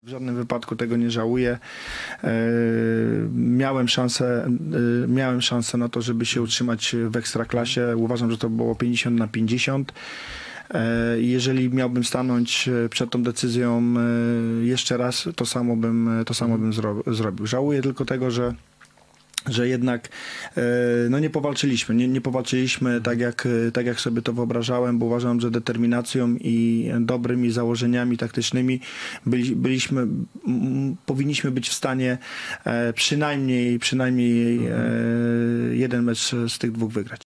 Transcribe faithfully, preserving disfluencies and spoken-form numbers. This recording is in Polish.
W żadnym wypadku tego nie żałuję. E, miałem szansę, e, miałem szansę na to, żeby się utrzymać w Ekstraklasie. Uważam, że to było pięćdziesiąt na pięćdziesiąt. E, jeżeli miałbym stanąć przed tą decyzją e, jeszcze raz, to samo bym, to samo bym zro, zrobił. Żałuję tylko tego, że że jednak e, no nie powalczyliśmy, nie, nie powalczyliśmy tak jak, tak jak sobie to wyobrażałem, bo uważam, że determinacją i dobrymi założeniami taktycznymi byli, byliśmy, m, powinniśmy być w stanie e, przynajmniej, przynajmniej e, jeden mecz z tych dwóch wygrać.